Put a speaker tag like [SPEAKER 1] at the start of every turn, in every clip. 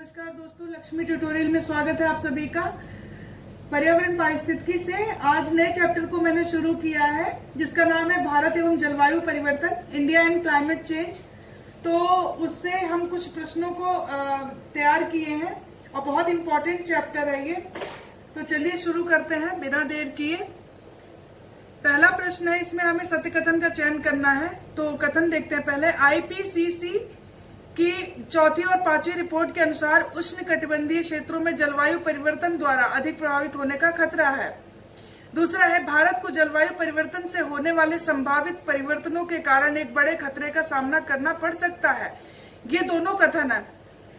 [SPEAKER 1] नमस्कार दोस्तों, लक्ष्मी ट्यूटोरियल में स्वागत है आप सभी का। पर्यावरण पारिस्थितिकी से आज नए चैप्टर को मैंने शुरू किया है जिसका नाम है भारत एवं जलवायु परिवर्तन, इंडिया एंड क्लाइमेट चेंज। तो उससे हम कुछ प्रश्नों को तैयार किए हैं और बहुत इंपॉर्टेंट चैप्टर है ये। तो चलिए शुरू करते हैं बिना देर किए। पहला प्रश्न है, इसमें हमें सत्य कथन का चयन करना है। तो कथन देखते हैं पहले। आईपीसीसी की चौथी और पांचवी रिपोर्ट के अनुसार उष्णकटिबंधीय क्षेत्रों में जलवायु परिवर्तन द्वारा अधिक प्रभावित होने का खतरा है। दूसरा है, भारत को जलवायु परिवर्तन से होने वाले संभावित परिवर्तनों के कारण एक बड़े खतरे का सामना करना पड़ सकता है। ये दोनों कथन है,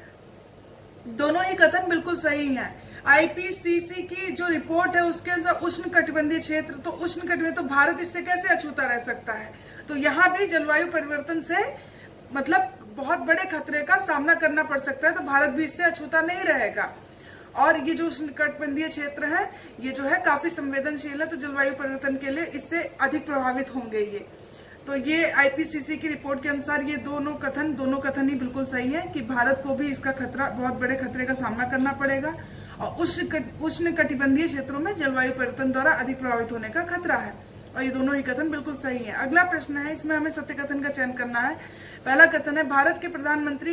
[SPEAKER 1] दोनों ही कथन बिल्कुल सही हैं। आईपीसीसी की जो रिपोर्ट है उसके अनुसार उष्णकटिबंधीय क्षेत्र, तो उष्णकटिबंधीय, तो भारत इससे कैसे अछूता रह सकता है। तो यहाँ भी जलवायु परिवर्तन से मतलब बहुत बड़े खतरे का सामना करना पड़ सकता है, तो भारत भी इससे अछूता नहीं रहेगा। और ये जो उष्णकटिबंधीय क्षेत्र है ये जो है काफी संवेदनशील है, तो जलवायु परिवर्तन के लिए इससे अधिक प्रभावित होंगे ये। तो ये आईपीसीसी की रिपोर्ट के अनुसार ये दोनों कथन ही बिल्कुल सही है कि भारत को भी इसका खतरा, बहुत बड़े खतरे का सामना करना पड़ेगा और उष्णकटिबंधीय क्षेत्रों में जलवायु परिवर्तन द्वारा अधिक प्रभावित होने का खतरा है। और ये दोनों ही कथन बिल्कुल सही है। अगला प्रश्न है, इसमें हमें सत्य कथन का चयन करना है। पहला कथन है, भारत के प्रधानमंत्री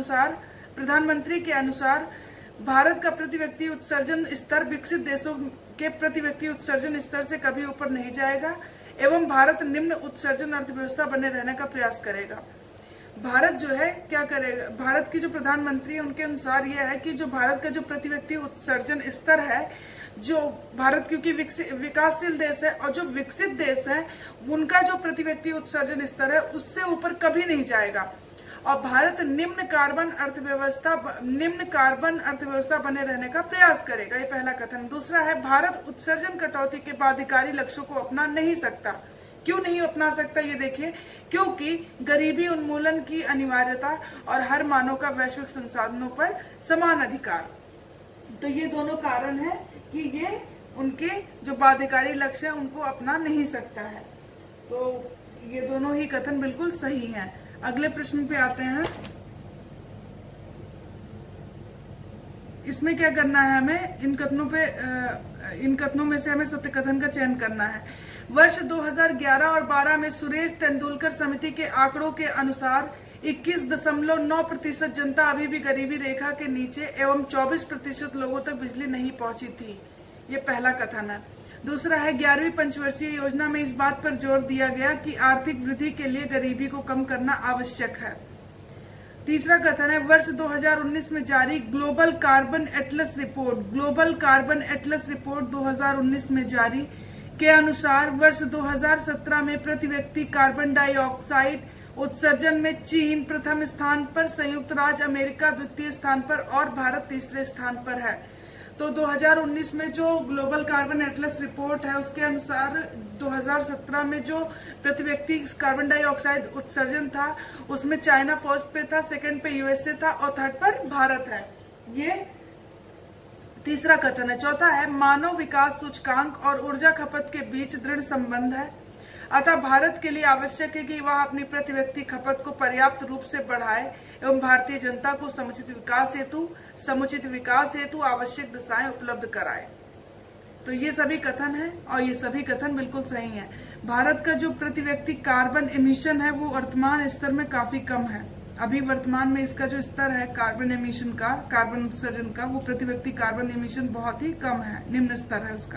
[SPEAKER 1] के अनुसार भारत का प्रति व्यक्ति उत्सर्जन स्तर विकसित देशों के प्रति व्यक्ति उत्सर्जन स्तर से कभी ऊपर नहीं जाएगा एवं भारत निम्न उत्सर्जन अर्थव्यवस्था बने रहने का प्रयास करेगा। भारत जो है क्या करेगा, भारत की जो प्रधानमंत्री है उनके अनुसार यह है कि जो भारत का जो प्रति व्यक्ति उत्सर्जन स्तर है, जो भारत क्योंकि विकासशील देश है और जो विकसित देश है उनका जो प्रति व्यक्ति उत्सर्जन स्तर है उससे ऊपर कभी नहीं जाएगा और भारत निम्न कार्बन अर्थव्यवस्था बने रहने का प्रयास करेगा। ये पहला कथन। दूसरा है, भारत उत्सर्जन कटौती के बाध्यकारी लक्ष्यों को अपना नहीं सकता। क्यों नहीं अपना सकता ये देखिए, क्योंकि गरीबी उन्मूलन की अनिवार्यता और हर मानव का वैश्विक संसाधनों पर समान अधिकार। तो ये दोनों कारण है कि ये उनके जो बाध्यकारी लक्ष्य है उनको अपना नहीं सकता है। तो ये दोनों ही कथन बिल्कुल सही हैं। अगले प्रश्न पे आते हैं। इसमें क्या करना है हमें, इन कथनों में से हमें सत्य कथन का चयन करना है। वर्ष 2011 और 12 में सुरेश तेंदुलकर समिति के आंकड़ों के अनुसार 21.9% जनता अभी भी गरीबी रेखा के नीचे एवं 24% लोगों तक बिजली नहीं पहुंची थी। ये पहला कथन है। दूसरा है, 11वीं पंचवर्षीय योजना में इस बात पर जोर दिया गया कि आर्थिक वृद्धि के लिए गरीबी को कम करना आवश्यक है। तीसरा कथन है, वर्ष 2019 में जारी ग्लोबल कार्बन एटलस रिपोर्ट 2019 में जारी के अनुसार वर्ष 2017 में प्रति व्यक्ति कार्बन डाइऑक्साइड उत्सर्जन में चीन प्रथम स्थान पर, संयुक्त राज्य अमेरिका द्वितीय स्थान पर और भारत तीसरे स्थान पर है। तो 2019 में जो ग्लोबल कार्बन एटलस रिपोर्ट है उसके अनुसार 2017 में जो प्रति व्यक्ति कार्बन डाइऑक्साइड उत्सर्जन था उसमें चाइना फर्स्ट पे था, सेकंड पे यूएसए था और थर्ड पर भारत है। ये तीसरा कथन है। चौथा है, मानव विकास सूचकांक और ऊर्जा खपत के बीच दृढ़ संबंध है, अतः भारत के लिए आवश्यक है कि वह अपनी प्रति व्यक्ति खपत को पर्याप्त रूप से बढ़ाए एवं भारतीय जनता को समुचित विकास हेतु आवश्यक दिशाएं उपलब्ध कराए। तो ये सभी कथन हैं और ये सभी कथन बिल्कुल सही हैं। भारत का जो प्रति व्यक्ति कार्बन एमिशन है वो वर्तमान स्तर में काफी कम है। अभी वर्तमान में इसका जो स्तर है कार्बन एमिशन का, कार्बन उत्सर्जन का, वो प्रति व्यक्ति कार्बन एमिशन बहुत ही कम है, निम्न स्तर है उसका,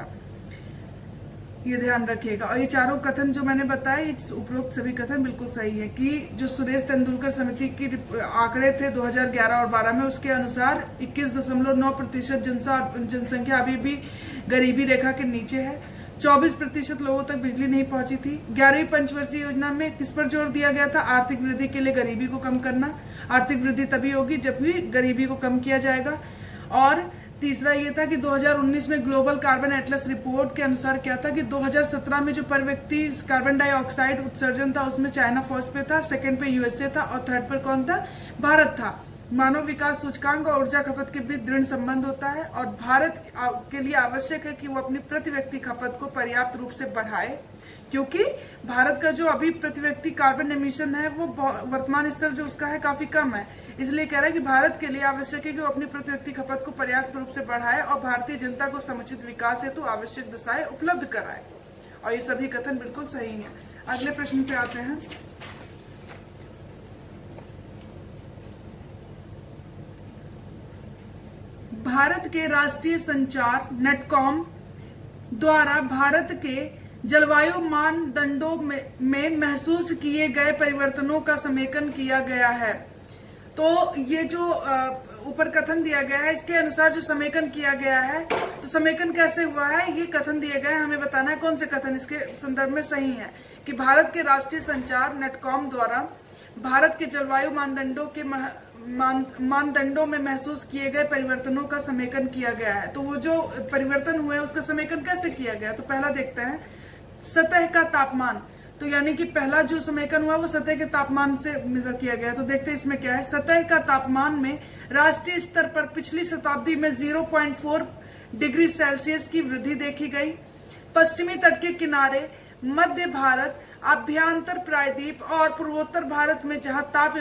[SPEAKER 1] ये ध्यान रखिएगा। और ये चारों कथन जो मैंने बताए, उपरोक्त सभी कथन बिल्कुल सही है कि जो सुरेश तेंदुलकर समिति की आंकड़े थे 2011 और 12 में, उसके अनुसार 21.9% जनसंख्या अभी भी गरीबी रेखा के नीचे है, 24% लोगों तक बिजली नहीं पहुंची थी। 11वीं पंचवर्षीय योजना में किस पर जोर दिया गया था, आर्थिक वृद्धि के लिए गरीबी को कम करना। आर्थिक वृद्धि तभी होगी जब भी गरीबी को कम किया जाएगा। और तीसरा ये था कि 2019 में ग्लोबल कार्बन एटलस रिपोर्ट के अनुसार क्या था कि 2017 में जो पर व्यक्ति कार्बन डाइऑक्साइड उत्सर्जन था उसमें चाइना फर्स्ट पे था, सेकंड पे यूएसए था और थर्ड पर कौन था, भारत था। मानव विकास सूचकांक और ऊर्जा खपत के बीच दृढ़ संबंध होता है और भारत के लिए आवश्यक है कि वो अपनी प्रति व्यक्ति खपत को पर्याप्त रूप से बढ़ाए, क्योंकि भारत का जो अभी प्रति व्यक्ति कार्बन एमिशन है वो वर्तमान स्तर जो उसका है काफी कम है। इसलिए कह रहा है कि भारत के लिए आवश्यक है कि वो अपनी प्रति व्यक्ति खपत को पर्याप्त रूप से बढ़ाए और भारतीय जनता को समुचित विकास हेतु आवश्यक दिशाएं उपलब्ध कराए। और ये सभी कथन बिल्कुल सही है। अगले प्रश्न पे आते हैं। भारत के राष्ट्रीय संचार नेटकॉम द्वारा भारत के जलवायु मानदंडों में महसूस किए गए परिवर्तनों का समेकन किया गया है। तो ये जो ऊपर कथन दिया गया है, इसके अनुसार जो समेकन किया गया है, तो समेकन कैसे हुआ है, ये कथन दिए गए, हमें बताना है कौन से कथन इसके संदर्भ में सही है। कि भारत के राष्ट्रीय संचार नेटकॉम द्वारा भारत के जलवायु मानदंडों में महसूस किए गए परिवर्तनों का समेकन किया गया है। तो वो जो परिवर्तन हुए उसका समेकन कैसे किया गया, तो पहला देखते हैं सतह का तापमान। तो यानी कि पहला जो समेकन हुआ वो सतह के तापमान से मेजर किया गया। तो देखते हैं इसमें क्या है। सतह का तापमान में राष्ट्रीय स्तर पर पिछली शताब्दी में 0.4 डिग्री सेल्सियस की वृद्धि देखी गई। पश्चिमी तट के किनारे, मध्य भारत, आभ्यंतर प्रायद्वीप और पूर्वोत्तर भारत में जहां ताप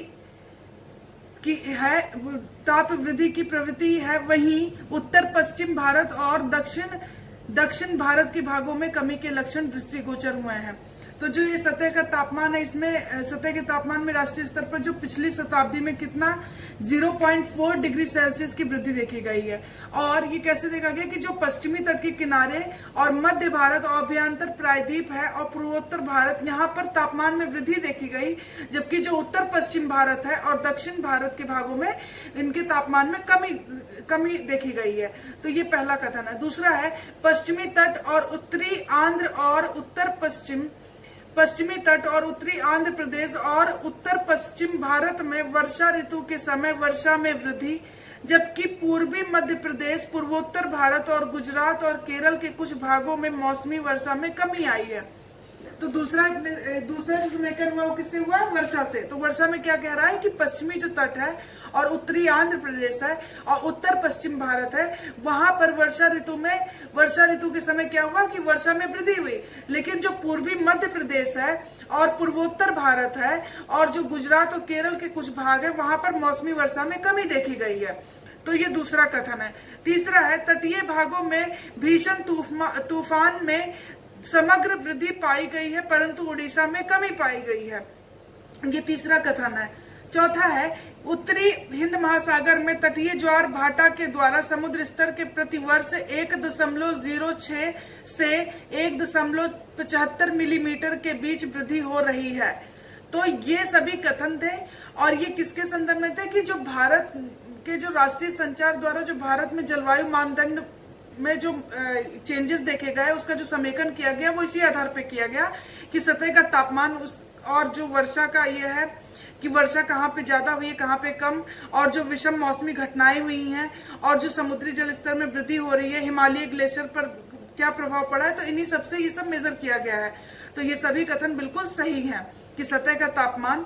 [SPEAKER 1] वृद्धि की प्रवृत्ति है, वहीं उत्तर पश्चिम भारत और दक्षिण भारत के भागों में कमी के लक्षण दृष्टिगोचर हुए हैं। तो जो ये सतह का तापमान है, इसमें सतह के तापमान में राष्ट्रीय स्तर पर जो पिछली शताब्दी में कितना 0.4 डिग्री सेल्सियस की वृद्धि देखी गई है। और ये कैसे देखा गया कि जो पश्चिमी तट के किनारे और मध्य भारत और अभ्यंतर प्रायद्वीप है और पूर्वोत्तर भारत, यहाँ पर तापमान में वृद्धि देखी गई, जबकि जो उत्तर पश्चिम भारत है और दक्षिण भारत के भागों में इनके तापमान में कमी देखी गई है। तो ये पहला कथन है। दूसरा है पश्चिमी तट और उत्तरी आंध्र और उत्तर पश्चिमी तट और उत्तरी आंध्र प्रदेश और उत्तर पश्चिम भारत में वर्षा ऋतु के समय वर्षा में वृद्धि, जबकि पूर्वी मध्य प्रदेश, पूर्वोत्तर भारत और गुजरात और केरल के कुछ भागों में मौसमी वर्षा में कमी आई है। तो दूसरा जो समीकरण हुआ वो किससे हुआ, वर्षा से। तो वर्षा में क्या कह रहा है कि पश्चिमी जो तट है और उत्तरी आंध्र प्रदेश है और उत्तर पश्चिम भारत है, वहां पर वर्षा ऋतु के समय क्या हुआ कि वर्षा में वृद्धि हुई। लेकिन जो पूर्वी मध्य प्रदेश है और पूर्वोत्तर भारत है और जो गुजरात और केरल के कुछ भाग है, वहां पर मौसमी वर्षा में कमी देखी गई है। तो ये दूसरा कथन है। तीसरा है तटीय भागों में भीषण तूफान में समग्र वृद्धि पाई गई है, परंतु उड़ीसा में कमी पाई गई है। ये तीसरा कथन है। चौथा है उत्तरी हिंद महासागर में तटीय ज्वार भाटा के द्वारा समुद्र स्तर के प्रतिवर्ष 1.06 से 1.75 मिलीमीटर के बीच वृद्धि हो रही है। तो ये सभी कथन थे और ये किसके संदर्भ में थे कि जो भारत के जो राष्ट्रीय संचार द्वारा जो भारत में जलवायु मानदंड में जो चेंजेस देखे गए उसका जो समेकन किया गया वो इसी आधार पे किया गया कि सतह का तापमान और जो वर्षा का ये है कि वर्षा कहाँ पे ज्यादा हुई है, कहाँ पे कम, और जो विषम मौसमी घटनाएं हुई हैं और जो समुद्री जल स्तर में वृद्धि हो रही है, हिमालय ग्लेशियर पर क्या प्रभाव पड़ा है, तो इन्हीं सबसे ये सब मेजर किया गया है। तो ये सभी कथन बिल्कुल सही हैं कि सतह का तापमान,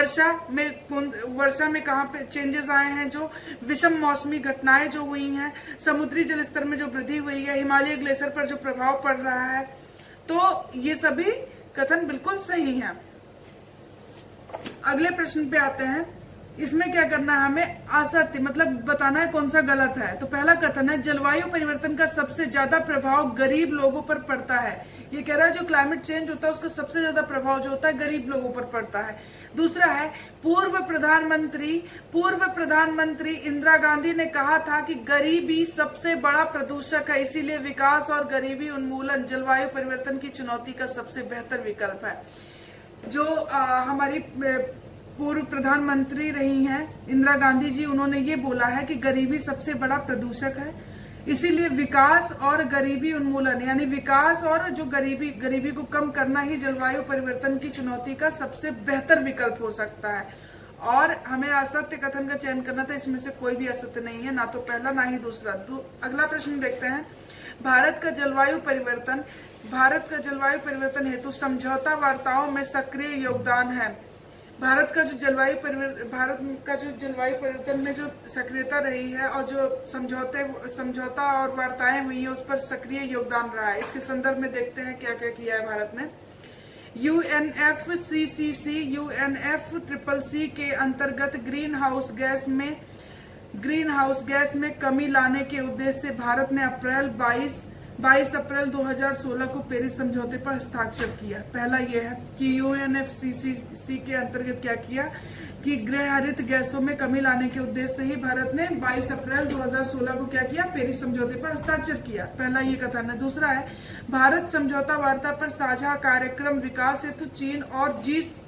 [SPEAKER 1] वर्षा में कहाँ पे चेंजेस आए हैं, जो विषम मौसमी घटनाएं जो हुई हैं, समुद्री जल स्तर में जो वृद्धि हुई है, हिमालय ग्लेशियर पर जो प्रभाव पड़ रहा है, तो ये सभी कथन बिल्कुल सही हैं। अगले प्रश्न पे आते हैं। इसमें क्या करना है, हमें असत्य मतलब बताना है कौन सा गलत है। तो पहला कथन है जलवायु परिवर्तन का सबसे ज्यादा प्रभाव गरीब लोगों पर पड़ता है। ये कह रहा है जो क्लाइमेट चेंज होता है उसका सबसे ज्यादा प्रभाव जो होता है गरीब लोगों पर पड़ता है। दूसरा है पूर्व प्रधानमंत्री इंदिरा गांधी ने कहा था कि गरीबी सबसे बड़ा प्रदूषक है, इसीलिए विकास और गरीबी उन्मूलन जलवायु परिवर्तन की चुनौती का सबसे बेहतर विकल्प है। जो हमारी पूर्व प्रधानमंत्री रही हैं इंदिरा गांधी जी, उन्होंने ये बोला है कि गरीबी सबसे बड़ा प्रदूषक है, इसीलिए विकास और गरीबी उन्मूलन यानी विकास और जो गरीबी को कम करना ही जलवायु परिवर्तन की चुनौती का सबसे बेहतर विकल्प हो सकता है। और हमें असत्य कथन का चयन करना था, इसमें से कोई भी असत्य नहीं है, ना तो पहला ना ही दूसरा। अगला प्रश्न देखते हैं। भारत का जलवायु परिवर्तन हेतु समझौता वार्ताओं में सक्रिय योगदान है। भारत का जो जलवायु परिवर्तन में जो सक्रियता रही है और जो समझौता और वार्ताएं हुई है उस पर सक्रिय योगदान रहा है। इसके संदर्भ में देखते हैं क्या क्या किया है भारत ने। UNFCCC के अंतर्गत ग्रीन हाउस गैस में कमी लाने के उद्देश्य से भारत ने 22 अप्रैल 2016 को पेरिस समझौते पर हस्ताक्षर किया। पहला यह है कि UNFCCC के अंतर्गत क्या किया कि गृह हरित गैसों में कमी लाने के उद्देश्य से ही भारत ने 22 अप्रैल 2016 को क्या किया, पेरिस समझौते पर हस्ताक्षर किया। पहला ये कथन है। दूसरा है, भारत समझौता वार्ता पर साझा कार्यक्रम विकास हेतु चीन और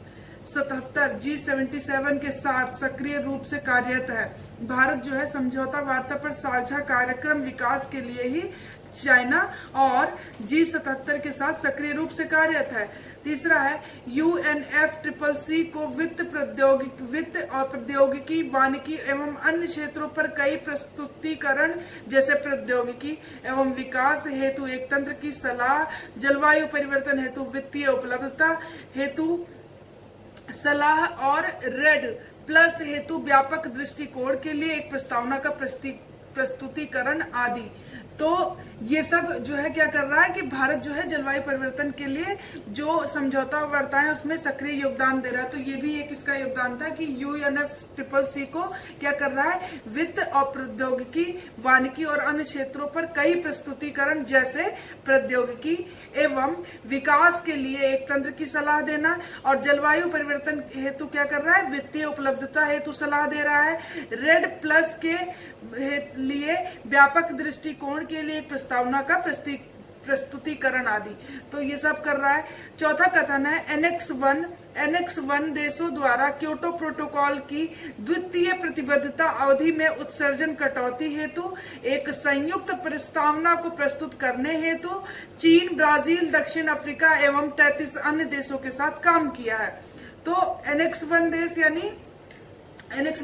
[SPEAKER 1] G77 के साथ सक्रिय रूप से कार्यरत है। भारत जो है समझौता वार्ता पर साझा कार्यक्रम विकास के लिए ही चाइना और G77 के साथ सक्रिय रूप से कार्यरत है। तीसरा है, UNFCCC को वित्त और प्रौद्योगिकी, वानिकी एवं अन्य क्षेत्रों पर कई प्रस्तुतिकरण जैसे प्रौद्योगिकी एवं विकास हेतु एक तंत्र की सलाह, जलवायु परिवर्तन हेतु वित्तीय उपलब्धता हेतु सलाह और REDD+ हेतु व्यापक दृष्टिकोण के लिए एक प्रस्तावना का प्रस्तुतिकरण आदि। तो ये सब जो है क्या कर रहा है कि भारत जो है जलवायु परिवर्तन के लिए जो समझौता वार्ता है उसमें सक्रिय योगदान दे रहा है। तो ये भी एक इसका योगदान था कि UNFCCC को क्या कर रहा है, वित्त और प्रौद्योगिकी, वानिकी और अन्य क्षेत्रों पर कई प्रस्तुतिकरण जैसे प्रौद्योगिकी एवं विकास के लिए एक तंत्र की सलाह देना, और जलवायु परिवर्तन हेतु क्या कर रहा है, वित्तीय उपलब्धता हेतु सलाह दे रहा है, REDD+ के लिए व्यापक दृष्टिकोण के लिए एक प्रस्तावना का प्रस्तुतिकरण आदि। तो ये सब कर रहा है। चौथा कथन है, एनेक्स 1 देशों द्वारा क्योटो प्रोटोकॉल की द्वितीय प्रतिबद्धता अवधि में उत्सर्जन कटौती हेतु एक संयुक्त प्रस्तावना को प्रस्तुत करने हेतु चीन, ब्राजील, दक्षिण अफ्रीका एवं 33 अन्य देशों के साथ काम किया है। तो एनेक्स 1 देश यानी एनेक्स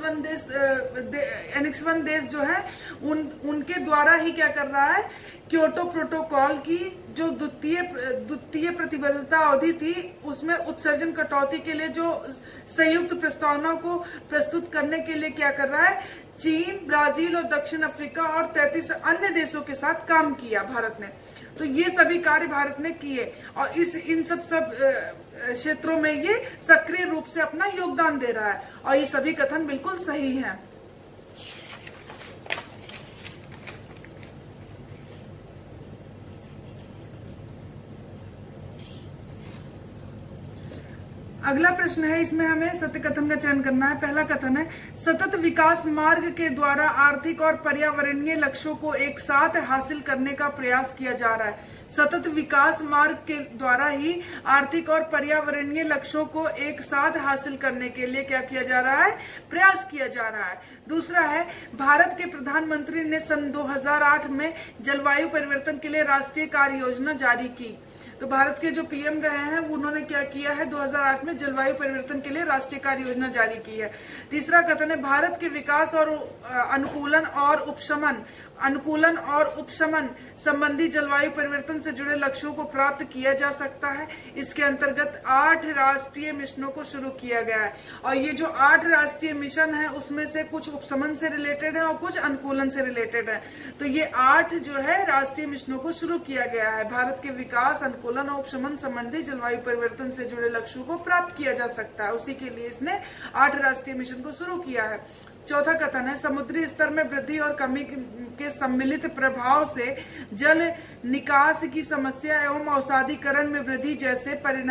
[SPEAKER 1] वन देश जो है उनके द्वारा ही क्या कर रहा है, क्योटो प्रोटोकॉल की जो द्वितीय प्रतिबद्धता अवधि थी उसमें उत्सर्जन कटौती के लिए जो संयुक्त प्रस्तावना को प्रस्तुत करने के लिए क्या कर रहा है, चीन, ब्राजील और दक्षिण अफ्रीका और 33 अन्य देशों के साथ काम किया भारत ने। तो ये सभी कार्य भारत ने किए और इन सब क्षेत्रों में ये सक्रिय रूप से अपना योगदान दे रहा है और ये सभी कथन बिल्कुल सही हैं। अगला प्रश्न है, इसमें हमें सत्य कथन का चयन करना है। पहला कथन है, सतत विकास मार्ग के द्वारा आर्थिक और पर्यावरणीय लक्ष्यों को एक साथ हासिल करने का प्रयास किया जा रहा है। सतत विकास मार्ग के द्वारा ही आर्थिक और पर्यावरणीय लक्ष्यों को एक साथ हासिल करने के लिए क्या किया जा रहा है, प्रयास किया जा रहा है। दूसरा है, भारत के प्रधानमंत्री ने सन 2008 में जलवायु परिवर्तन के लिए राष्ट्रीय कार्य योजना जारी की। तो भारत के जो पीएम रहे हैं उन्होंने क्या किया है, 2008 में जलवायु परिवर्तन के लिए राष्ट्रीय कार्य योजना जारी की है। तीसरा कथन है, भारत के विकास और अनुकूलन और उपशमन संबंधी जलवायु परिवर्तन से जुड़े लक्ष्यों को प्राप्त किया जा सकता है। इसके अंतर्गत 8 राष्ट्रीय मिशनों को शुरू किया गया है और ये जो 8 राष्ट्रीय मिशन है उसमें से कुछ उपशमन से रिलेटेड है और कुछ अनुकूलन से रिलेटेड है। तो ये 8 जो है राष्ट्रीय मिशनों को शुरू किया गया है। भारत के विकास, अनुकूलन और उपशमन संबंधी जलवायु परिवर्तन से जुड़े लक्ष्यों को प्राप्त किया जा सकता है, उसी के लिए इसने 8 राष्ट्रीय मिशन को शुरू किया है। चौथा कथन है, समुद्री स्तर में वृद्धि और कमी के सम्मिलित प्रभाव से जल निकास की समस्या एवं अवसादीकरण में वृद्धि जैसे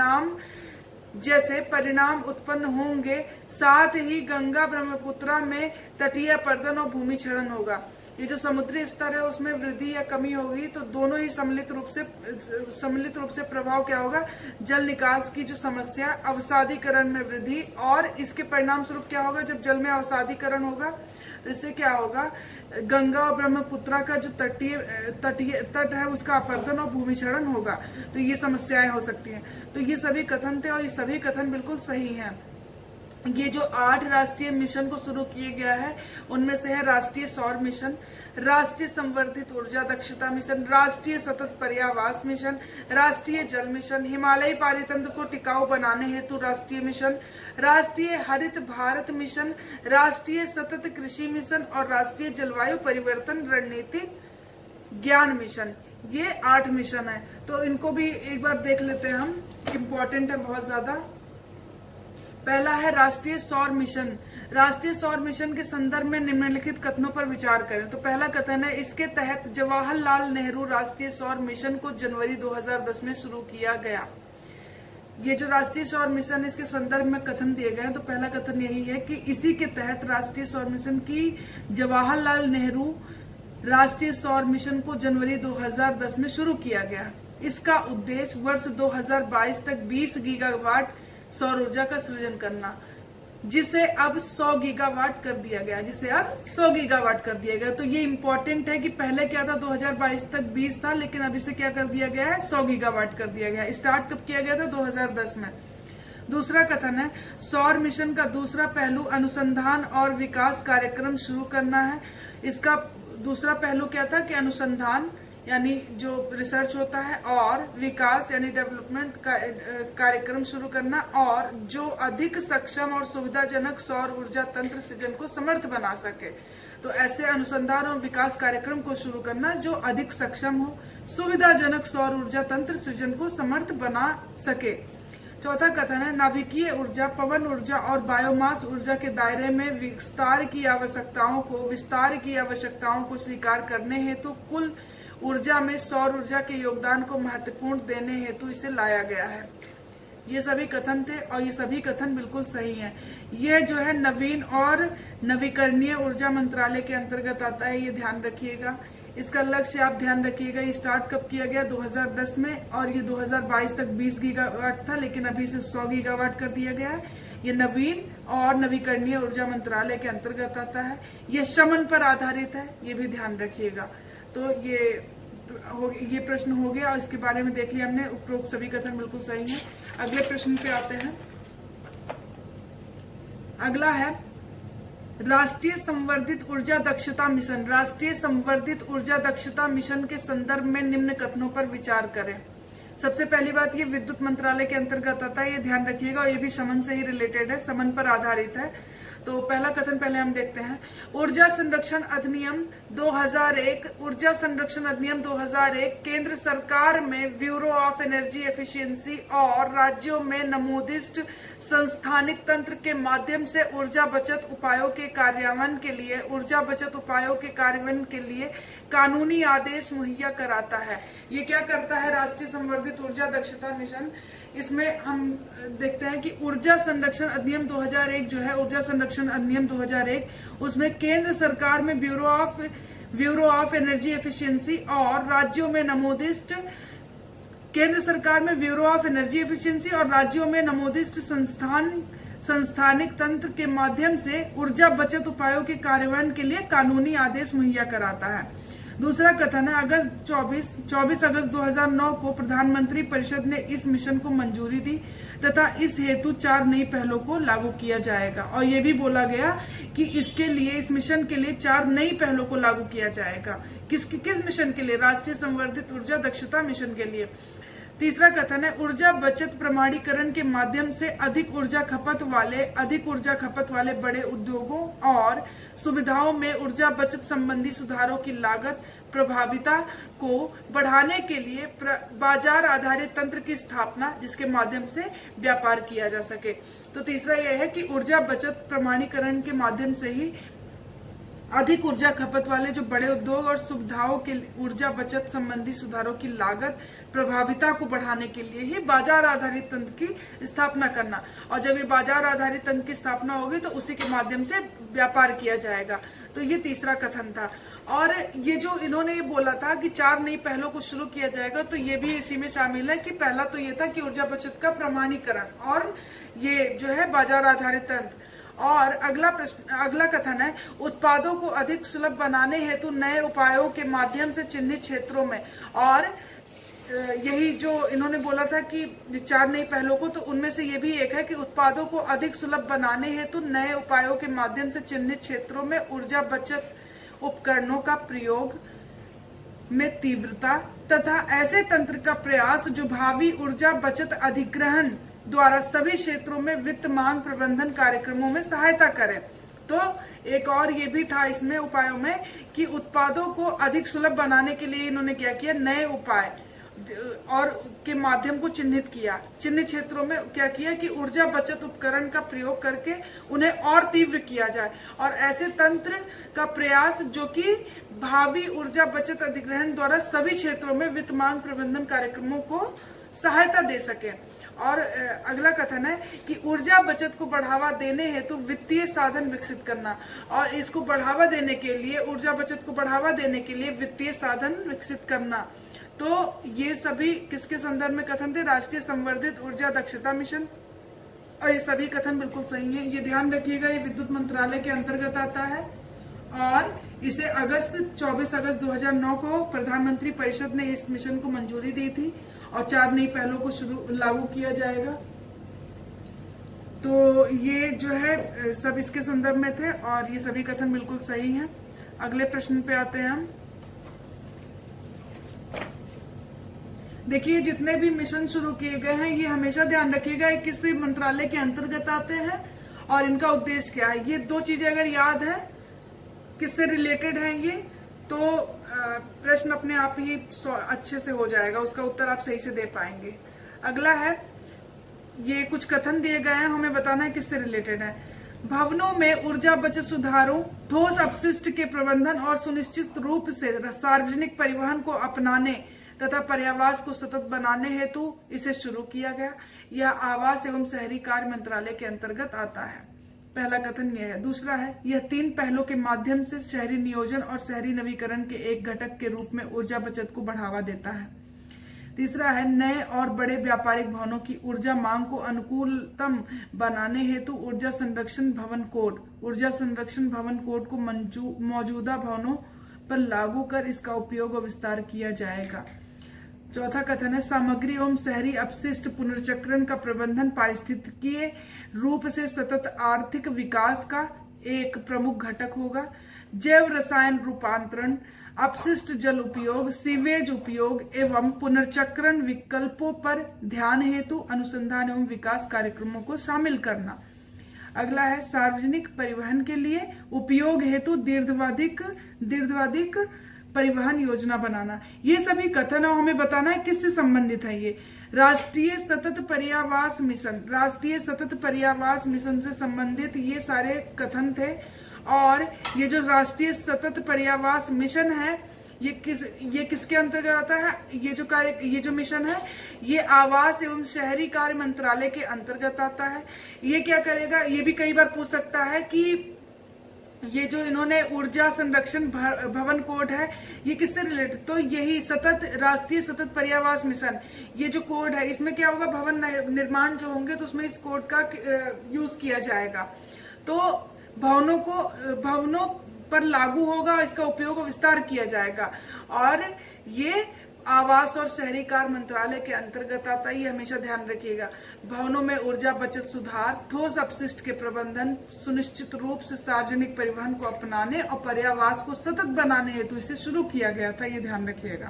[SPEAKER 1] परिणाम उत्पन्न होंगे। साथ ही गंगा ब्रह्मपुत्रा में तटीय अपरदन और भूमि क्षरण होगा। ये जो समुद्री स्तर है उसमें वृद्धि या कमी होगी तो दोनों ही सम्मिलित रूप से प्रभाव क्या होगा, जल निकास की जो समस्या, अवसादीकरण में वृद्धि, और इसके परिणाम स्वरूप क्या होगा, जब जल में अवसादीकरण होगा तो इससे क्या होगा, गंगा और ब्रह्मपुत्रा का जो तट है उसका अपरदन और भूमि क्षरण होगा। तो ये समस्याएं हो सकती हैं। तो ये सभी कथन थे और ये सभी कथन बिल्कुल सही हैं। ये जो 8 राष्ट्रीय मिशन को शुरू किया गया है उनमें से है राष्ट्रीय सौर मिशन, राष्ट्रीय संवर्धित ऊर्जा दक्षता मिशन, राष्ट्रीय सतत पर्यावास मिशन, राष्ट्रीय जल मिशन, हिमालयी पारितंत्र को टिकाऊ बनाने हेतु राष्ट्रीय मिशन, राष्ट्रीय हरित भारत मिशन, राष्ट्रीय सतत कृषि मिशन और राष्ट्रीय जलवायु परिवर्तन रणनीतिक ज्ञान मिशन। ये 8 मिशन है। तो इनको भी एक बार देख लेते हैं हम इम्पोर्टेंट है बहुत ज्यादा। पहला है राष्ट्रीय सौर मिशन। राष्ट्रीय सौर मिशन के संदर्भ में निम्नलिखित कथनों पर विचार करें। तो पहला कथन है, इसके तहत जवाहरलाल नेहरू राष्ट्रीय सौर मिशन को जनवरी 2010 में शुरू किया गया। ये जो राष्ट्रीय सौर मिशन है, इसके संदर्भ में कथन दिए गए हैं। तो पहला कथन यही है कि इसी के तहत राष्ट्रीय सौर मिशन की जवाहरलाल नेहरू राष्ट्रीय सौर मिशन को जनवरी 2010 में शुरू किया गया। इसका उद्देश्य वर्ष 2022 तक 20 गीगावाट सौर ऊर्जा का सृजन करना, जिसे अब 100 गीगावाट कर दिया गया, तो ये इम्पोर्टेंट है कि पहले क्या था, 2022 तक 20 था, लेकिन अब इसे क्या कर दिया गया है, 100 गीगावाट कर दिया गया है। स्टार्ट कब किया गया था, 2010 में। दूसरा कथन है, सौर मिशन का दूसरा पहलू अनुसंधान और विकास कार्यक्रम शुरू करना है। इसका दूसरा पहलू क्या था कि अनुसंधान यानी जो रिसर्च होता है, और विकास यानी डेवलपमेंट कार्यक्रम शुरू करना, और जो अधिक सक्षम और सुविधाजनक सौर ऊर्जा तंत्र सृजन को समर्थ बना सके। तो ऐसे अनुसंधान और विकास कार्यक्रम को शुरू करना जो अधिक सक्षम हो, सुविधाजनक सौर ऊर्जा तंत्र सृजन को समर्थ बना सके। चौथा कथन है, नाभिकीय ऊर्जा, पवन ऊर्जा और बायोमास ऊर्जा के दायरे में विस्तार की आवश्यकताओं को स्वीकार करने हेतु कुल ऊर्जा में सौर ऊर्जा के योगदान को महत्वपूर्ण देने हेतु इसे लाया गया है। ये सभी कथन थे और ये सभी कथन बिल्कुल सही हैं। ये जो है नवीन और नवीकरणीय ऊर्जा मंत्रालय के अंतर्गत आता है, ये ध्यान रखिएगा। इसका लक्ष्य आप ध्यान रखिएगा, ये स्टार्ट कब किया गया, 2010 में, और ये 2022 तक 20 गीगावाट था, लेकिन अभी इसे 100 गीगावाट कर दिया गया है। ये नवीन और नवीकरणीय ऊर्जा मंत्रालय के अंतर्गत आता है। ये शमन पर आधारित है, ये भी ध्यान रखिएगा। तो ये प्रश्न हो गया और इसके बारे में देख लिया हमने। उपरोक्त सभी कथन बिल्कुल सही है। अगले प्रश्न पे आते हैं। अगला है राष्ट्रीय संवर्धित ऊर्जा दक्षता मिशन। राष्ट्रीय संवर्धित ऊर्जा दक्षता मिशन के संदर्भ में निम्न कथनों पर विचार करें। सबसे पहली बात, ये विद्युत मंत्रालय के अंतर्गत आता है, ये ध्यान रखिएगा, और ये भी शमन से ही रिलेटेड है, शमन पर आधारित है। तो पहला कथन पहले हम देखते हैं। ऊर्जा संरक्षण अधिनियम 2001, ऊर्जा संरक्षण अधिनियम 2001 केंद्र सरकार में ब्यूरो ऑफ एनर्जी एफिशिएंसी और राज्यों में नमोदिष्ट संस्थानिक तंत्र के माध्यम से ऊर्जा बचत उपायों के कार्यान्वयन के लिए कानूनी आदेश मुहैया कराता है। ये क्या करता है राष्ट्रीय संवर्धित ऊर्जा दक्षता मिशन? इसमें हम देखते हैं कि ऊर्जा संरक्षण अधिनियम 2001 जो है, ऊर्जा संरक्षण अधिनियम 2001, उसमें केंद्र सरकार में ब्यूरो ऑफ एनर्जी एफिशिएंसी और राज्यों में नमोदिष्ट संस्थानिक तंत्र के माध्यम से ऊर्जा बचत उपायों के कार्यान्वयन के लिए कानूनी आदेश मुहैया कराता है। दूसरा कथन है, 24 अगस्त 2009 को प्रधानमंत्री परिषद ने इस मिशन को मंजूरी दी तथा इस हेतु 4 नई पहलों को लागू किया जाएगा। और ये भी बोला गया कि इस मिशन के लिए 4 नई पहलों को लागू किया जाएगा। किस मिशन के लिए? राष्ट्रीय संवर्धित ऊर्जा दक्षता मिशन के लिए। तीसरा कथन है, ऊर्जा बचत प्रमाणीकरण के माध्यम से अधिक ऊर्जा खपत वाले बड़े उद्योगों और सुविधाओं में ऊर्जा बचत संबंधी सुधारों की लागत प्रभाविता को बढ़ाने के लिए बाजार आधारित तंत्र की स्थापना, जिसके माध्यम से व्यापार किया जा सके। तो तीसरा यह है कि ऊर्जा बचत प्रमाणीकरण के माध्यम से ही अधिक ऊर्जा खपत वाले जो बड़े उद्योग और सुविधाओं के ऊर्जा बचत संबंधी सुधारों की लागत प्रभाविता को बढ़ाने के लिए ही बाजार आधारित तंत्र की स्थापना करना, और जब ये बाजार आधारित तंत्र की स्थापना होगी तो उसी के माध्यम से व्यापार किया जाएगा। तो ये तीसरा कथन था। और ये जो इन्होंने ये बोला था कि 4 नई पहलों को शुरू किया जाएगा, तो ये भी इसी में शामिल है कि पहला तो ये था कि ऊर्जा बचत का प्रमाणीकरण और ये जो है बाजार आधारित तंत्र। और अगला कथन है, उत्पादों को अधिक सुलभ बनाने हेतु नए उपायों के माध्यम से चिन्हित क्षेत्रों में, और यही जो इन्होंने बोला था कि 4 नई पहलों को, तो उनमें से ये भी एक है कि उत्पादों को अधिक सुलभ बनाने हेतु नए उपायों के माध्यम से चिन्हित क्षेत्रों में ऊर्जा बचत उपकरणों का प्रयोग में तीव्रता तथा ऐसे तंत्र का प्रयास जो भावी ऊर्जा बचत अधिग्रहण द्वारा सभी क्षेत्रों में वित्त मांग प्रबंधन कार्यक्रमों में सहायता करें। तो एक और ये भी था इसमें उपायों में कि उत्पादों को अधिक सुलभ बनाने के लिए इन्होंने क्या किया, नए उपाय, और के माध्यम को चिन्हित किया। चिन्हित क्षेत्रों में क्या किया कि ऊर्जा बचत उपकरण का प्रयोग करके उन्हें और तीव्र किया जाए और ऐसे तंत्र का प्रयास जो कि भावी ऊर्जा बचत अधिग्रहण द्वारा सभी क्षेत्रों में वित्त मांग प्रबंधन कार्यक्रमों को सहायता दे सके। और अगला कथन है कि ऊर्जा बचत को बढ़ावा देने हेतु वित्तीय साधन विकसित करना, और इसको बढ़ावा देने के लिए, ऊर्जा बचत को बढ़ावा देने के लिए वित्तीय साधन विकसित करना। तो ये सभी किसके संदर्भ में कथन थे? राष्ट्रीय संवर्धित ऊर्जा दक्षता मिशन। और ये सभी कथन बिल्कुल सही है, ये ध्यान रखिएगा। ये विद्युत मंत्रालय के अंतर्गत आता है और इसे 24 अगस्त 2009 को प्रधानमंत्री परिषद ने इस मिशन को मंजूरी दी थी और 4 नई पहलों को लागू किया जाएगा। तो ये जो है सब इसके संदर्भ में थे और ये सभी कथन बिल्कुल सही हैं। अगले प्रश्न पे आते हैं हम। देखिए, जितने भी मिशन शुरू किए गए हैं ये हमेशा ध्यान रखिएगा किस मंत्रालय के अंतर्गत आते हैं और इनका उद्देश्य क्या है। ये 2 चीजें अगर याद है किससे रिलेटेड है ये, तो प्रश्न अपने आप ही अच्छे से हो जाएगा, उसका उत्तर आप सही से दे पाएंगे। अगला है, ये कुछ कथन दिए गए हैं, हमें बताना है किससे रिलेटेड है। भवनों में ऊर्जा बचत सुधारों, ठोस अपशिष्ट के प्रबंधन और सुनिश्चित रूप से सार्वजनिक परिवहन को अपनाने तथा पर्यावास को सतत बनाने हेतु इसे शुरू किया गया। यह आवास एवं शहरी कार्य मंत्रालय के अंतर्गत आता है। पहला कथन यह है। दूसरा है, यह 3 पहलों के माध्यम से शहरी नियोजन और शहरी नवीकरण के एक घटक के रूप में ऊर्जा बचत को बढ़ावा देता है। तीसरा है, नए और बड़े व्यापारिक भवनों की ऊर्जा मांग को अनुकूलतम बनाने हेतु ऊर्जा संरक्षण भवन कोड को मौजूदा भवनों पर लागू कर इसका उपयोग और विस्तार किया जाएगा। चौथा कथन है, सामग्री एवं शहरी अपशिष्ट पुनर्चक्रण का प्रबंधन पारिस्थितिकीय रूप से सतत आर्थिक विकास का एक प्रमुख घटक होगा। जैव रसायन रूपांतरण, अपशिष्ट जल उपयोग, सीवेज उपयोग एवं पुनर्चक्रण विकल्पों पर ध्यान हेतु अनुसंधान एवं विकास कार्यक्रमों को शामिल करना। अगला है, सार्वजनिक परिवहन के लिए उपयोग हेतु दीर्घावधिक परिवहन योजना बनाना। ये सभी कथन हमें बताना है किससे संबंधित है। ये राष्ट्रीय सतत पर्यावास मिशन से संबंधित ये सारे कथन थे। और ये जो राष्ट्रीय सतत पर्यावास मिशन है ये किसके अंतर्गत आता है? ये जो मिशन है ये आवास एवं शहरी कार्य मंत्रालय के अंतर्गत आता है। ये क्या करेगा? ये भी कई बार पूछ सकता है कि ये जो इन्होंने ऊर्जा संरक्षण भवन कोड है ये किससे रिलेटेड? तो यही राष्ट्रीय सतत पर्यावास मिशन, ये जो कोड है इसमें क्या होगा? भवन निर्माण जो होंगे तो उसमें इस कोड का यूज किया जाएगा। तो भवनों पर लागू होगा, इसका उपयोग और विस्तार किया जाएगा। और ये आवास और शहरी कार्य मंत्रालय के अंतर्गत आता है, ये हमेशा ध्यान रखिएगा। भवनों में ऊर्जा बचत सुधार, ठोस अपशिष्ट के प्रबंधन, सुनिश्चित रूप से सार्वजनिक परिवहन को अपनाने और पर्यावास को सतत बनाने हेतु इसे शुरू किया गया था, ये ध्यान रखिएगा।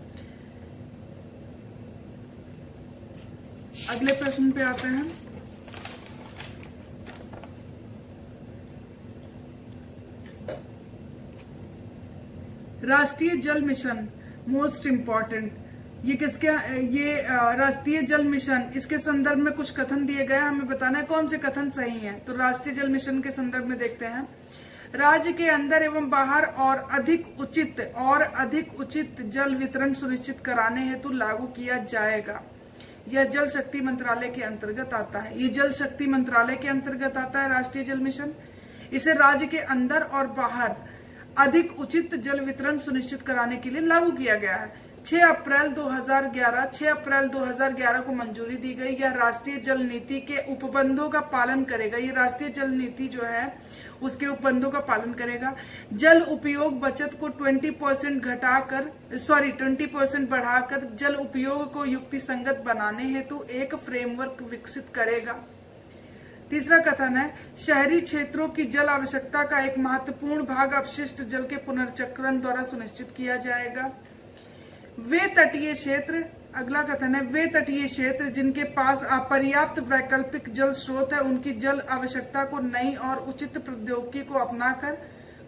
[SPEAKER 1] अगले प्रश्न पे आते हैं। राष्ट्रीय जल मिशन मोस्ट इम्पोर्टेंट, ये राष्ट्रीय जल मिशन, इसके संदर्भ में कुछ कथन दिए गए हैं, हमें बताना है कौन से कथन सही हैं। तो राष्ट्रीय जल मिशन के संदर्भ में देखते हैं। राज्य के अंदर एवं बाहर और अधिक उचित जल वितरण सुनिश्चित कराने हेतु लागू किया जाएगा। यह जल शक्ति मंत्रालय के अंतर्गत आता है। ये जल शक्ति मंत्रालय के अंतर्गत आता है राष्ट्रीय जल मिशन। इसे राज्य के अंदर और बाहर अधिक उचित जल वितरण सुनिश्चित कराने के लिए लागू किया गया है। 6 अप्रैल 2011 को मंजूरी दी गई। यह राष्ट्रीय जल नीति के उपबंधों का पालन करेगा। ये राष्ट्रीय जल नीति जो है उसके उपबंधों का पालन करेगा। जल उपयोग बचत को 20% बढ़ाकर जल उपयोग को युक्तिसंगत बनाने हेतु एक फ्रेमवर्क विकसित करेगा। तीसरा कथन है, शहरी क्षेत्रों की जल आवश्यकता का एक महत्वपूर्ण भाग अपशिष्ट जल के पुनर्चक्रण द्वारा सुनिश्चित किया जाएगा। वे तटीय क्षेत्र, अगला कथन है, वे तटीय क्षेत्र जिनके पास अपर्याप्त वैकल्पिक जल स्रोत है उनकी जल आवश्यकता को नई और उचित प्रौद्योगिकी को अपनाकर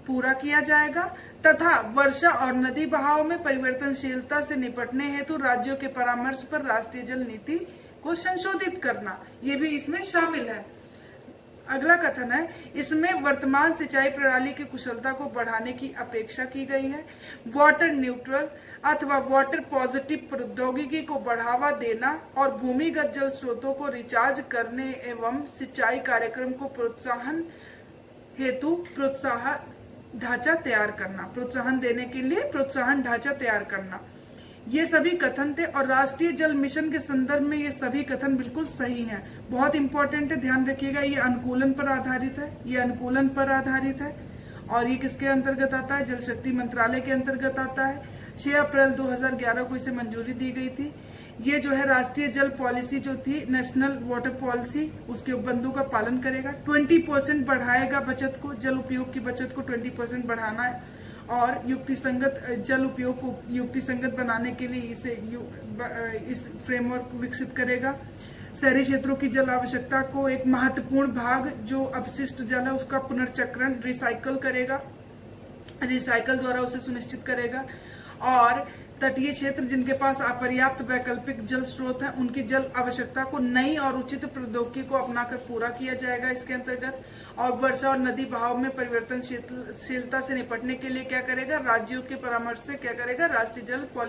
[SPEAKER 1] पूरा किया जाएगा तथा वर्षा और नदी बहाव में परिवर्तनशीलता से निपटने हेतु राज्यों के परामर्श पर राष्ट्रीय जल नीति को संशोधित करना, ये भी इसमें शामिल है। अगला कथन है, इसमें वर्तमान सिंचाई प्रणाली की कुशलता को बढ़ाने की अपेक्षा की गई है। वाटर न्यूट्रल अथवा वाटर पॉजिटिव प्रौद्योगिकी को बढ़ावा देना और भूमिगत जल स्रोतों को रिचार्ज करने एवं सिंचाई कार्यक्रम को प्रोत्साहन हेतु प्रोत्साहन ढांचा तैयार करना, प्रोत्साहन देने के लिए प्रोत्साहन ढांचा तैयार करना, ये सभी कथन थे। और राष्ट्रीय जल मिशन के संदर्भ में ये सभी कथन बिल्कुल सही हैं, बहुत इंपॉर्टेंट है, ध्यान रखिएगा। ये अनुकूलन पर आधारित है, ये अनुकूलन पर आधारित है और ये किसके अंतर्गत आता है? जल शक्ति मंत्रालय के अंतर्गत आता है। 6 अप्रैल 2011 को इसे मंजूरी दी गई थी। ये जो है राष्ट्रीय जल पॉलिसी जो थी, नेशनल वाटर पॉलिसी, उसके उपबंधों का पालन करेगा। 20% बढ़ाएगा बचत को, जल उपयोग की बचत को 20% बढ़ाना है और युक्तिसंगत जल उपयोग को युक्तिसंगत बनाने के लिए इस फ्रेमवर्क को विकसित करेगा। शहरी क्षेत्रों की जल आवश्यकता को एक महत्वपूर्ण भाग जो अपशिष्ट जल है उसका पुनर्चक्रण रिसाइकल करेगा, रिसाइकल द्वारा उसे सुनिश्चित करेगा। और तटीय क्षेत्र जिनके पास अपर्याप्त वैकल्पिक जल स्रोत है, उनकी जल आवश्यकता को नई और उचित प्रौद्योगिकी को अपनाकर पूरा किया जाएगा इसके अंतर्गत। और वर्षा और नदी बहाव में परिवर्तनशीलता से निपटने के लिए क्या करेगा? राज्यों के परामर्श से क्या करेगा? राष्ट्रीय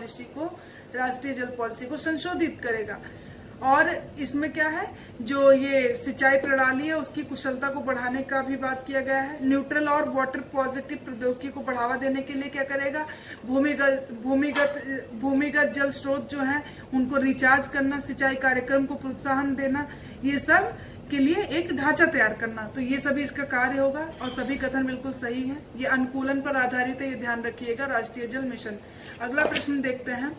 [SPEAKER 1] जल पॉलिसी को संशोधित करेगा। और इसमें क्या है, जो ये सिंचाई प्रणाली है उसकी कुशलता को बढ़ाने का भी बात किया गया है। न्यूट्रल और वाटर पॉजिटिव प्रौद्योगिकी को बढ़ावा देने के लिए क्या करेगा? भूमिगत जल स्रोत जो हैं उनको रिचार्ज करना, सिंचाई कार्यक्रम को प्रोत्साहन देना, ये सब के लिए एक ढांचा तैयार करना। तो ये सभी इसका कार्य होगा और सभी कथन बिल्कुल सही हैं। ये अनुकूलन पर आधारित है, ये ध्यान रखिएगा, राष्ट्रीय जल मिशन। अगला प्रश्न देखते हैं।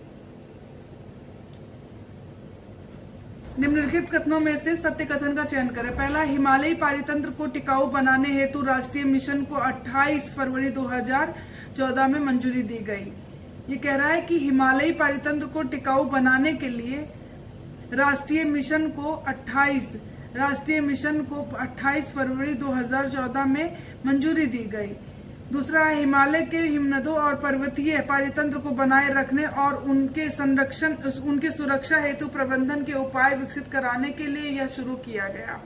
[SPEAKER 1] निम्नलिखित कथनों में से सत्य कथन का चयन करें। पहला, हिमालयी पारितंत्र को टिकाऊ बनाने हेतु राष्ट्रीय मिशन को 28 फरवरी 2014 में मंजूरी दी गई। ये कह रहा है कि हिमालयी पारितंत्र को टिकाऊ बनाने के लिए राष्ट्रीय मिशन को 28 फरवरी 2014 में मंजूरी दी गई। दूसरा है, हिमालय के हिमनदों और पर्वतीय पारितंत्र को बनाए रखने और उनके संरक्षण, उनके सुरक्षा हेतु प्रबंधन के उपाय विकसित कराने के लिए यह शुरू किया गया।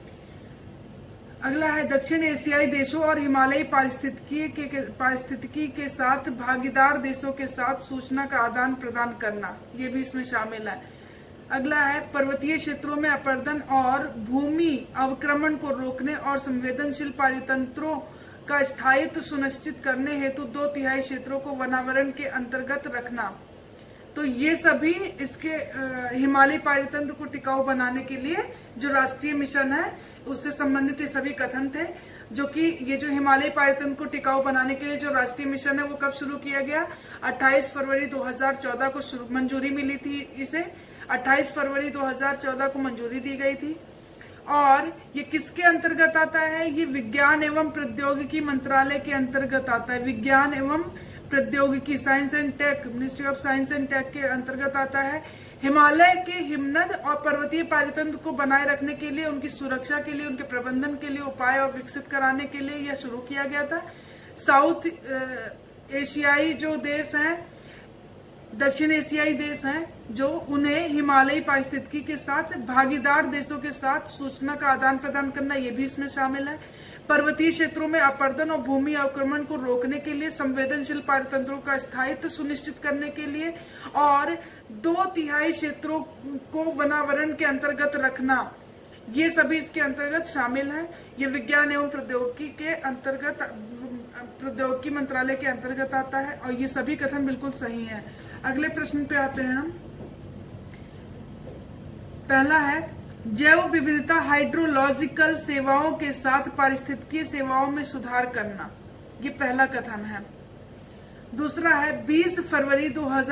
[SPEAKER 1] अगला है, दक्षिण एशियाई देशों और हिमालयी पारिस्थितिकी के साथ भागीदार देशों के साथ सूचना का आदान प्रदान करना, ये भी इसमें शामिल है। अगला है, पर्वतीय क्षेत्रों में अपरदन और भूमि अवक्रमण को रोकने और संवेदनशील पारितंत्रों का स्थायित्व सुनिश्चित करने हेतु 2/3 क्षेत्रों को वनावरण के अंतर्गत रखना। तो ये सभी इसके हिमालय पारितंत्र को टिकाऊ बनाने के लिए जो राष्ट्रीय मिशन है उससे संबंधित ये सभी कथन थे, जो कि ये जो हिमालय पारितंत्र को टिकाऊ बनाने के लिए जो राष्ट्रीय मिशन है वो कब शुरू किया गया? 28 फरवरी 2014 को मंजूरी मिली थी। इसे 28 फरवरी 2014 को मंजूरी दी गई थी। और ये किसके अंतर्गत आता है? ये विज्ञान एवं प्रौद्योगिकी मंत्रालय के अंतर्गत आता है। विज्ञान एवं प्रौद्योगिकी, science and tech, ministry of science and tech के अंतर्गत आता है। हिमालय के हिमनद और पर्वतीय पारितंत्र को बनाए रखने के लिए, उनकी सुरक्षा के लिए, उनके प्रबंधन के लिए उपाय और विकसित कराने के लिए यह शुरू किया गया था। साउथ एशियाई जो देश हैं, दक्षिण एशियाई देश हैं, जो उन्हें हिमालयी पारिस्थितिकी के साथ भागीदार देशों के साथ सूचना का आदान प्रदान करना, ये भी इसमें शामिल है। पर्वतीय क्षेत्रों में अपरदन और भूमि अवक्रमण को रोकने के लिए, संवेदनशील पारितंत्रों का स्थायित्व सुनिश्चित करने के लिए और 2/3 क्षेत्रों को वनावरण के अंतर्गत रखना, ये सभी इसके अंतर्गत शामिल है। ये विज्ञान एवं प्रौद्योगिकी के अंतर्गत, प्रौद्योगिकी मंत्रालय के अंतर्गत आता है और ये सभी कथन बिल्कुल सही हैं। अगले प्रश्न पे आते हैं हम। पहला है, जैव विविधता हाइड्रोलॉजिकल सेवाओं के साथ पारिस्थितिकीय सेवाओं में सुधार करना, ये पहला कथन है। दूसरा है, 20 फरवरी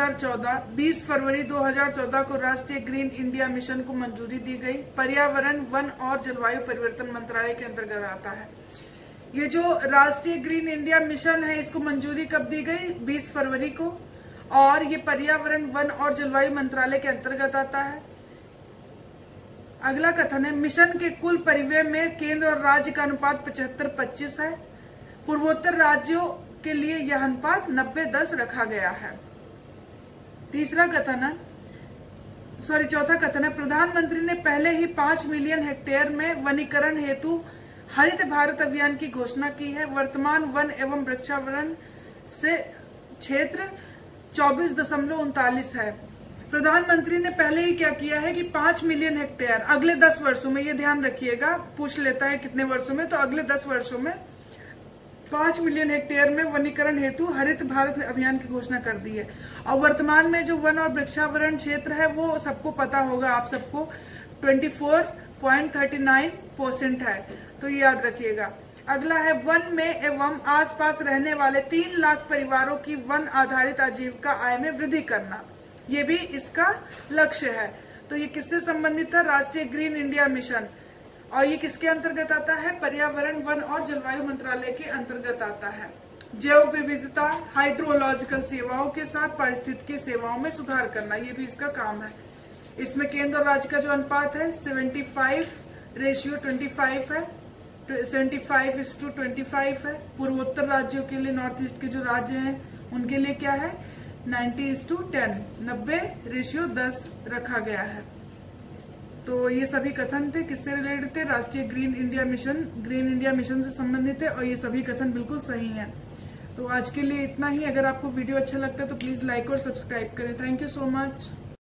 [SPEAKER 1] 2014 को राष्ट्रीय ग्रीन इंडिया मिशन को मंजूरी दी गई। पर्यावरण, वन और जलवायु परिवर्तन मंत्रालय के अंतर्गत आता है। ये जो राष्ट्रीय ग्रीन इंडिया मिशन है इसको मंजूरी कब दी गई? 20 फरवरी को, और ये पर्यावरण, वन और जलवायु मंत्रालय के अंतर्गत आता है। अगला कथन है, मिशन के कुल परिव्यय में केंद्र और राज्य का अनुपात 75-25 है। पूर्वोत्तर राज्यों के लिए यह अनुपात 90-10 रखा गया है। चौथा कथन है, प्रधानमंत्री ने पहले ही 5 मिलियन हेक्टेयर में वनीकरण हेतु हरित भारत अभियान की घोषणा की है। वर्तमान वन एवं वृक्षावरण से क्षेत्र 24.39 है। प्रधानमंत्री ने पहले ही क्या किया है कि 5 मिलियन हेक्टेयर अगले 10 वर्षों में, ये ध्यान रखिएगा, पूछ लेता है कितने वर्षों में, तो अगले 10 वर्षों में 5 मिलियन हेक्टेयर में वनीकरण हेतु हरित भारत अभियान की घोषणा कर दी है। और वर्तमान में जो वन और वृक्षावरण क्षेत्र है वो सबको पता होगा, आप सबको 24.39% है, तो ये याद रखिएगा। अगला है, वन में एवं आसपास रहने वाले 3 लाख परिवारों की वन आधारित आजीविका आय में वृद्धि करना, ये भी इसका लक्ष्य है। तो ये किससे संबंधित है? राष्ट्रीय ग्रीन इंडिया मिशन। और ये किसके अंतर्गत आता है? पर्यावरण, वन और जलवायु मंत्रालय के अंतर्गत आता है। जैव विविधता, हाइड्रोलॉजिकल सेवाओं के साथ पारिस्थितिकी सेवाओं में सुधार करना, ये भी इसका काम है। इसमें केंद्र और राज्य का जो अनुपात है 75:25 है, 75:25 है। पूर्वोत्तर राज्यों के लिए, नॉर्थ ईस्ट के जो राज्य हैं उनके लिए क्या है? 90:10, 90:10 रखा गया है। तो ये सभी कथन थे, किससे रिलेटेड थे? राष्ट्रीय ग्रीन इंडिया मिशन से संबंधित है, और ये सभी कथन बिल्कुल सही हैं। तो आज के लिए इतना ही। अगर आपको वीडियो अच्छा लगता है तो प्लीज लाइक और सब्सक्राइब करें। Thank you so much.